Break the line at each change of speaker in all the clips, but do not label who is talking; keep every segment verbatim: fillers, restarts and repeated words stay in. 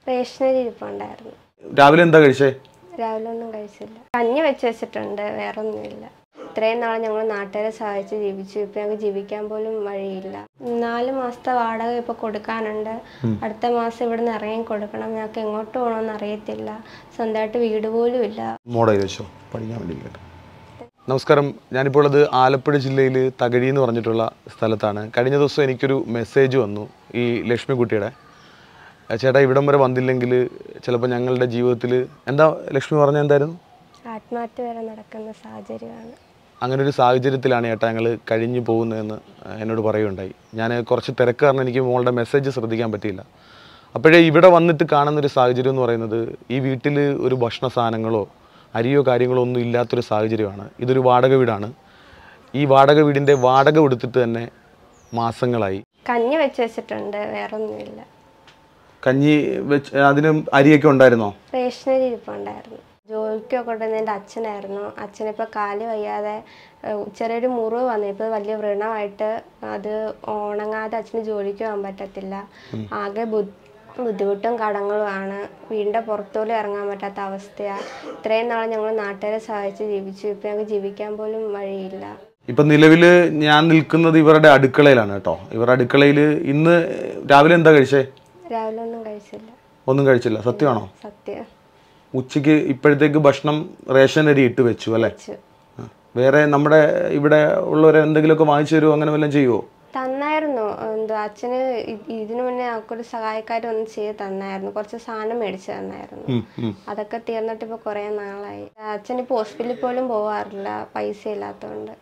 റേഷനരി ഇരിപ്പുണ്ടായിരുന്നു.
രാവിലെ എന്താ കഴിച്ചേ?
രാവിലെ ഒന്നും കഴിച്ചില്ല. കഞ്ഞി വെച്ച് വെച്ചിട്ടുണ്ട്, വേറെ ഒന്നുമില്ല. ഇത്രയും നാളെ ഞങ്ങൾ നാട്ടുകാരെ സഹായിച്ച് ജീവിച്ചു. ഇപ്പം ഞങ്ങൾക്ക് ജീവിക്കാൻ പോലും വഴിയില്ല. നാല് മാസത്തെ വാടക ഇപ്പോൾ കൊടുക്കാനുണ്ട്. അടുത്ത മാസം ഇവിടെ നിന്ന് ഇറങ്ങി കൊടുക്കണം. ഞങ്ങൾക്ക് എങ്ങോട്ട് പോകണമെന്ന് അറിയത്തില്ല. സ്വന്തമായിട്ട് വീട് പോലും ഇല്ല.
മോടെ ചോദിച്ചോ പഠിക്കാൻ വേണ്ടി. നമസ്കാരം, ഞാനിപ്പോൾ ഉള്ളത് ആലപ്പുഴ ജില്ലയിൽ തകഴി എന്ന് പറഞ്ഞിട്ടുള്ള സ്ഥലത്താണ്. കഴിഞ്ഞ ദിവസം എനിക്കൊരു മെസ്സേജ് വന്നു ഈ ലക്ഷ്മിക്കുട്ടിയുടെ. ചേട്ടാ, ഇവിടം വരെ വന്നില്ലെങ്കിൽ ചിലപ്പോൾ ഞങ്ങളുടെ ജീവിതത്തിൽ എന്താ ലക്ഷ്മി പറഞ്ഞ എന്തായിരുന്നു?
ആത്മഹത്യ വരെ നടക്കുന്ന സാഹചര്യമാണ്.
അങ്ങനെ ഒരു സാഹചര്യത്തിലാണ് ചേട്ടാ ഞങ്ങൾ കഴിഞ്ഞു പോകുന്നതെന്ന് എന്നോട് പറയുകയുണ്ടായി. ഞാൻ കുറച്ച് തിരക്ക് കാരണം എനിക്ക് മോളുടെ മെസ്സേജ് ശ്രദ്ധിക്കാൻ പറ്റിയില്ല. അപ്പോഴേ ഇവിടെ വന്നിട്ട് കാണുന്നൊരു സാഹചര്യം എന്ന് പറയുന്നത് ഈ വീട്ടിൽ ഒരു ഭക്ഷണ സാധനങ്ങളോ അരിയോ കാര്യങ്ങളോ ഒന്നും ഇല്ലാത്തൊരു സാഹചര്യമാണ്. ഇതൊരു വാടക വീടാണ്. ഈ വാടക വീടിൻ്റെ വാടക കൊടുത്തിട്ട് തന്നെ മാസങ്ങളായി.
കഞ്ഞി വെച്ച് വെച്ചിട്ടുണ്ട്, വേറെ ഒന്നുമില്ല.
കഞ്ഞി വെച്ച് അതിന് അരിയൊക്കെ ഉണ്ടായിരുന്നോ?
റേഷനരി ഇരിപ്പുണ്ടായിരുന്നു. ജോലിക്കൊക്കെ കൊണ്ടുവന്ന എൻ്റെ അച്ഛനായിരുന്നു. അച്ഛനിപ്പോൾ കാല് വയ്യാതെ ചെറിയൊരു മുറിവ് വന്നു. ഇപ്പോൾ വലിയ വ്രണമായിട്ട് അത് ഉണങ്ങാതെ അച്ഛന് ജോലിക്ക് പോകാൻ പറ്റത്തില്ല. ആകെ ബുദ്ധിമുട്ടും കടങ്ങളുമാണ്. വീടിൻ്റെ പുറത്തോലും ഇറങ്ങാൻ പറ്റാത്ത അവസ്ഥയാണ്. ഇത്രയും നാളെ ഞങ്ങൾ നാട്ടുകാരെ സഹായിച്ച് ജീവിച്ചു. ഇപ്പം ഞങ്ങൾക്ക് ജീവിക്കാൻ പോലും വഴിയില്ല.
ഇപ്പം നിലവിൽ ഞാൻ നിൽക്കുന്നത് ഇവരുടെ അടുക്കളയിലാണ് കേട്ടോ. ഇവരുടെ അടുക്കളയിൽ ഇന്ന് രാവിലെ എന്താ കഴിച്ചേ?
രാവിലെ ഒന്നും കഴിച്ചില്ല.
ഒന്നും കഴിച്ചില്ല? സത്യമാണോ?
സത്യം.
ഉച്ചയ്ക്ക് ഇപ്പോഴത്തേക്ക് ഭക്ഷണം റേഷൻ അരി ഇട്ട് വെച്ചു അല്ലേ? വേറെ നമ്മുടെ ഇവിടെ ഉള്ളവരെ എന്തെങ്കിലുമൊക്കെ വാങ്ങിച്ചു തരുമോ, അങ്ങനെ വല്ലതും ചെയ്യുമോ?
തന്നായിരുന്നു. എന്താ അച്ഛന് ഇതിനു മുന്നേ ഞങ്ങൾക്കൊരു സഹായക്കാരൊന്നും ചെയ്ത് തന്നായിരുന്നു. കുറച്ച് സാധനം മേടിച്ചു തന്നായിരുന്നു. അതൊക്കെ തീർന്നിട്ട് ഇപ്പോൾ കുറേ നാളായി. അച്ഛനിപ്പോൾ ഹോസ്പിറ്റലിൽ പോലും പോവാറില്ല, പൈസ ഇല്ലാത്തതുകൊണ്ട്.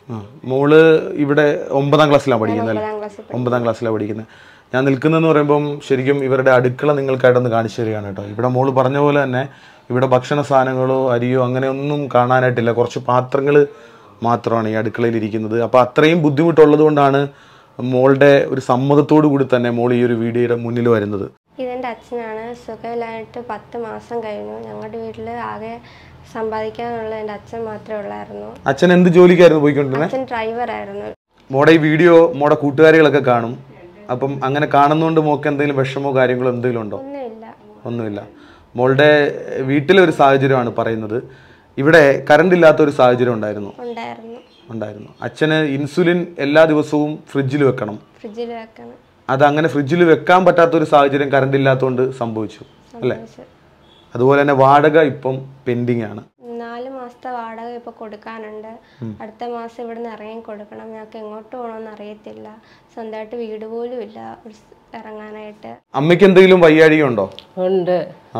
മോള് ഇവിടെ ഒമ്പതാം ക്ലാസ്സിലാണ് പഠിക്കുന്നത്?
ഒമ്പതാം ക്ലാസ്സിൽ
ഒമ്പതാം ക്ലാസ്സിലാണ് പഠിക്കുന്നത്. ഞാൻ നിൽക്കുന്നതെന്ന് പറയുമ്പം ശരിക്കും ഇവരുടെ അടുക്കള നിങ്ങൾക്കായിട്ടൊന്ന് കാണിച്ചു തരികയാണ് കേട്ടോ. ഇവിടെ മോള് പറഞ്ഞ പോലെ തന്നെ ഇവിടെ ഭക്ഷണ സാധനങ്ങളോ അരിയോ അങ്ങനെ ഒന്നും കാണാനായിട്ടില്ല. കുറച്ച് പാത്രങ്ങൾ മാത്രമാണ് ഈ അടുക്കളയിൽ ഇരിക്കുന്നത്. അപ്പോൾ അത്രയും ബുദ്ധിമുട്ടുള്ളത് കൊണ്ടാണ് മോളുടെ ഒരു സമ്മതത്തോടു കൂടി തന്നെ മോൾ ഈ ഒരു വീഡിയോയുടെ മുന്നിൽ വരുന്നത്.
ഇതെൻ്റെ അച്ഛനാണ്. സുഖമില്ലായിട്ട് പത്ത് മാസം കഴിഞ്ഞു. ഞങ്ങളുടെ വീട്ടിൽ ആകെ സമ്പാദിക്കാനുള്ള എൻ്റെ അച്ഛൻ മാത്രമേ ഉള്ളായിരുന്നു.
അച്ഛൻ എന്ത് ജോലിക്കായിരുന്നു പോയിക്കൊണ്ടിരുന്നത്?
അച്ഛൻ ഡ്രൈവറായിരുന്നു.
മോടെ ഈ വീഡിയോ മോടെ കൂട്ടുകാരികളൊക്കെ കാണും. അപ്പം അങ്ങനെ കാണുന്നതുകൊണ്ട് മോൾക്ക് എന്തെങ്കിലും വിഷമോ കാര്യങ്ങളോ എന്തെങ്കിലും ഉണ്ടോ?
ഒന്നുമില്ല.
ഒന്നുമില്ല. മോളുടെ വീട്ടിലെ ഒരു സാഹചര്യമാണ് പറയുന്നത്. ഇവിടെ കറണ്ട് ഇല്ലാത്ത ഒരു സാഹചര്യം ഉണ്ടായിരുന്നു ഉണ്ടായിരുന്നു അച്ഛന് ഇൻസുലിൻ എല്ലാ ദിവസവും ഫ്രിഡ്ജിൽ വെക്കണം.
ഫ്രിഡ്ജിൽ വെക്കണം.
അത് അങ്ങനെ ഫ്രിഡ്ജിൽ വെക്കാൻ പറ്റാത്തൊരു സാഹചര്യം കറണ്ട് ഇല്ലാത്തതുകൊണ്ട് സംഭവിച്ചു അല്ലേ? അതുപോലെ തന്നെ വാടക ഇപ്പം പെൻഡിങ് ആണ്.
നാല് മാസത്തെ വാടക ഇപ്പോൾ കൊടുക്കാനുണ്ട്. അടുത്ത മാസം ഇവിടെ നിന്ന് ഇറങ്ങി കൊടുക്കണം. ഞങ്ങൾക്ക് എങ്ങോട്ട് പോകണമെന്ന് അറിയത്തില്ല. സ്വന്തമായിട്ട് വീട് പോലും ഇല്ല ഇറങ്ങാനായിട്ട്.
അമ്മയ്ക്ക് എന്തെങ്കിലും വയ്യാഴിക ഉണ്ടോ?
ഉണ്ട്.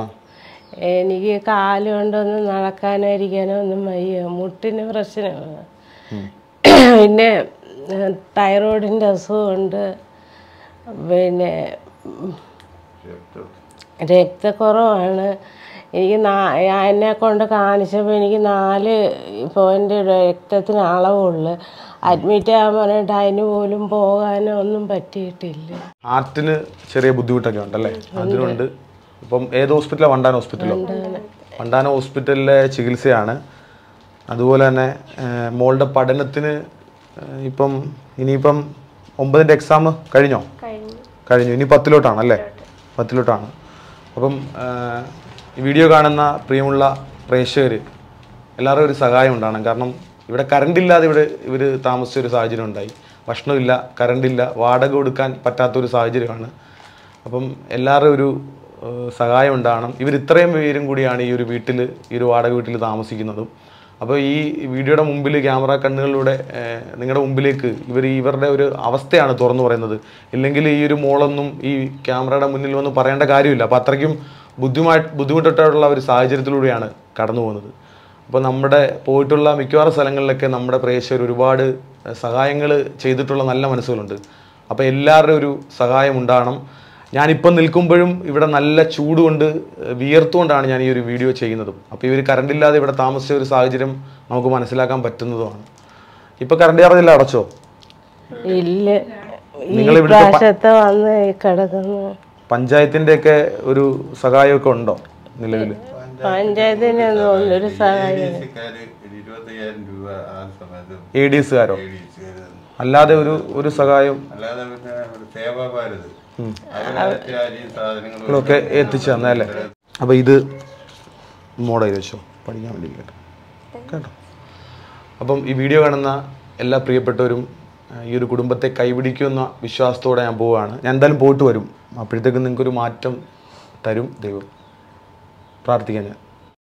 എനിക്ക് കാല് കൊണ്ടൊന്നും നടക്കാനോ ഇരിക്കാനോ ഒന്നും വയ്യ. മുട്ടിന് പ്രശ്നമാണ്. പിന്നെ തൈറോയിഡിൻ്റെ അസുഖമുണ്ട്. പിന്നെ രക്തക്കുറവാണ്. എനിക്ക് എന്നെ കൊണ്ട് കാണിച്ചപ്പോൾ എനിക്ക് നാല് പോയിൻ്റ് രക്തത്തിന് അളവുള്ളു. അഡ്മിറ്റ് ആകാൻ പറഞ്ഞിട്ട് അതിന് പോലും പോകാനോ ഒന്നും പറ്റിയിട്ടില്ല.
ഹാർട്ടിന് ചെറിയ ബുദ്ധിമുട്ടൊക്കെ ഉണ്ടല്ലേ? അതിനുണ്ട്. ഇപ്പം ഏത് ഹോസ്പിറ്റലാണ്? വണ്ടാന ഹോസ്പിറ്റലോ? വണ്ടാന ഹോസ്പിറ്റലിലെ ചികിത്സയാണ്. അതുപോലെ തന്നെ മോളുടെ പഠനത്തിന് ഇപ്പം ഇനിയിപ്പം ഒമ്പതിൻ്റെ എക്സാം കഴിഞ്ഞോ? കഴിഞ്ഞു. ഇനി പത്തിലോട്ടാണ് അല്ലേ? പത്തിലോട്ടാണ്. അപ്പം ഈ വീഡിയോ കാണുന്ന പ്രിയമുള്ള പ്രേക്ഷകർ എല്ലാവരും ഒരു സഹായം ഉണ്ടാകണം. കാരണം ഇവിടെ കറണ്ട് ഇല്ലാതെ ഇവിടെ ഇവർ താമസിച്ച ഒരു സാഹചര്യം ഉണ്ടായി. ഭക്ഷണമില്ല, കറണ്ടില്ല, വാടക കൊടുക്കാൻ പറ്റാത്തൊരു സാഹചര്യമാണ്. അപ്പം എല്ലാവരും ഒരു സഹായം ഉണ്ടാകണം. ഇവർ ഇത്രയും പേരും കൂടിയാണ് ഈ ഒരു വീട്ടിൽ ഈ ഒരു വാടക വീട്ടിൽ താമസിക്കുന്നതും. അപ്പോൾ ഈ വീഡിയോയുടെ മുമ്പിൽ ക്യാമറ കണ്ണുകളിലൂടെ നിങ്ങളുടെ മുമ്പിലേക്ക് ഇവർ ഇവരുടെ ഒരു അവസ്ഥയാണ് തുറന്നു പറയുന്നത്. ഇല്ലെങ്കിൽ ഈ ഒരു മോളൊന്നും ഈ ക്യാമറയുടെ മുന്നിൽ വന്ന് പറയേണ്ട കാര്യമില്ല. അപ്പോൾ അത്രയ്ക്കും ബുദ്ധിമുട്ട് ബുദ്ധിമുട്ടിട്ടുള്ള ഒരു സാഹചര്യത്തിലൂടെയാണ് കടന്നു പോകുന്നത്. അപ്പോൾ നമ്മുടെ പോയിട്ടുള്ള മിക്കവാറും സ്ഥലങ്ങളിലൊക്കെ നമ്മുടെ പ്രേക്ഷകർ ഒരുപാട് സഹായങ്ങൾ ചെയ്തിട്ടുള്ള നല്ല മനസ്സുകളുണ്ട്. അപ്പോൾ എല്ലാവരുടെയും ഒരു സഹായം ഉണ്ടാകണം. ഞാനിപ്പം നിൽക്കുമ്പോഴും ഇവിടെ നല്ല ചൂടുകൊണ്ട് വിയർത്തുകൊണ്ടാണ് ഞാൻ ഈ ഒരു വീഡിയോ ചെയ്യുന്നതും. അപ്പോൾ ഇവർ കറണ്ടില്ലാതെ ഇവിടെ താമസിച്ച ഒരു സാഹചര്യം നമുക്ക് മനസ്സിലാക്കാൻ പറ്റുന്നതുമാണ്. ഇപ്പം കറണ്ട് ചാർജ് അടച്ചോ?
ഇല്ല. നിങ്ങളിവിടെ വന്ന് കിടക്കുന്നു.
പഞ്ചായത്തിൻ്റെ ഒക്കെ ഒരു സഹായമൊക്കെ ഉണ്ടോ നിലവിൽ?
പഞ്ചായത്തിന് ഒരു സഹായം.
എ ഡി എസുകാരോ? അല്ലാതെ ഒരു ഒരു സഹായം?
അല്ലാതെ പിന്നെ സേവാഭാരത്
ഒക്കെ എത്തിച്ചു തന്നല്ലേ. അപ്പോൾ ഇത് മോഡൽ വെച്ചോ, പഠിക്കാൻ വേണ്ടി കേട്ടോ. അപ്പം ഈ വീഡിയോ കാണുന്ന എല്ലാ പ്രിയപ്പെട്ടവരും ഈ ഒരു കുടുംബത്തെ കൈപിടിക്കുന്ന വിശ്വാസത്തോടെ ഞാൻ പോവുകയാണ്. ഞാൻ എന്തായാലും പോയിട്ട് വരും. അപ്പോഴത്തേക്കും നിങ്ങൾക്കൊരു മാറ്റം തരും ദൈവം. പ്രാർത്ഥിക്കാൻ ഞാൻ